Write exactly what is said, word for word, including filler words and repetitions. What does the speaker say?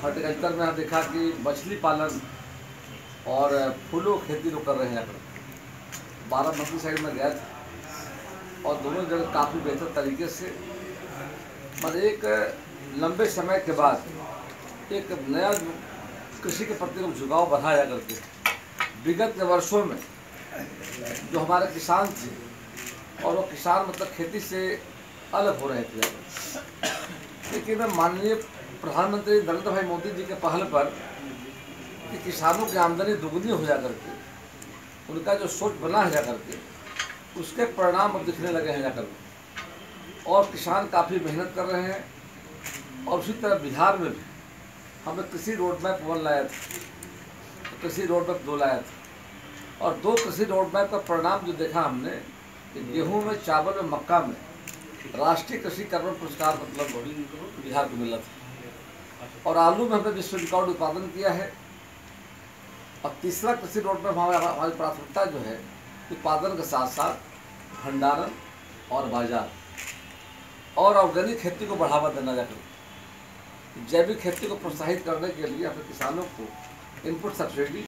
Horticulture में देखा कि मछली पालन और फूलों की खेती लोग कर रहे हैं यहाँ पर। बाराबंकी साइड में गया था और दोनों जगह काफ़ी बेहतर तरीके से, पर एक लंबे समय के बाद एक नया कृषि के प्रति झुकाव बढ़ाया करके विगत के वर्षों में जो हमारे किसान थे और वो किसान मतलब खेती से अलग हो रहे थे, लेकिन माननीय प्रधानमंत्री नरेंद्र भाई मोदी जी के पहल पर कि किसानों की आमदनी दुगनी हो जा करके उनका जो सोच बना है जा करके उसके परिणाम अब दिखने लगे हैं जाकर, और किसान काफ़ी मेहनत कर रहे हैं। और उसी तरह बिहार में भी हमने कृषि रोड मैप वन लाया था, तो कृषि रोड मैप दो लाया था, और दो कृषि रोड मैप का परिणाम जो देखा हमने कि गेहूं में, चावल में, मक्का में राष्ट्रीय कृषि कर्मण पुरस्कार मतलब बिहार को मिला था, और आलू में हमने विश्व रिकॉर्ड उत्पादन किया है। और तीसरा कृषि रोड मैप हमारी हमारी प्राथमिकता जो है उत्पादन के साथ साथ भंडारण और बाजार और ऑर्गेनिक खेती को बढ़ावा देना जाकर जैविक खेती को प्रोत्साहित करने के लिए अपने किसानों को इनपुट सब्सिडी